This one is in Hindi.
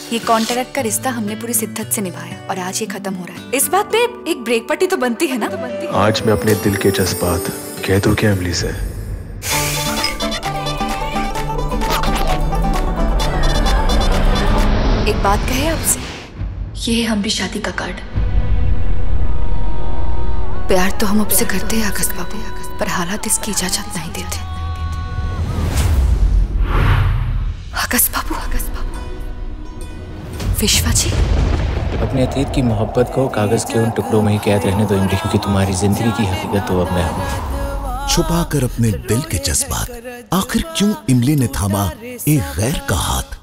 ये कॉन्ट्रैक्ट का रिश्ता हमने पूरी शिद्दत से निभाया और आज ये खत्म हो रहा है। इस बात पे एक ब्रेक पट्टी तो बनती है ना? आज मैं अपने दिल के जज्बात कह दूं क्या इमली से? एक बात कहे आपसे, ये है हमारी शादी का कार्ड। प्यार तो हम आपसे करते हैं अगस्त बाबू, पर हालात इसकी इजाजत नहीं देते। अगस्त बाबू, विश्वा जी, अपने अतीत की मोहब्बत को कागज के उन टुकड़ों में ही कैद रहने दो इमली, क्योंकि तुम्हारी जिंदगी की हकीकत तो अब मैं हूं। छुपा कर अपने दिल के जज्बात, आखिर क्यों इमली ने थामा एक गैर का हाथ?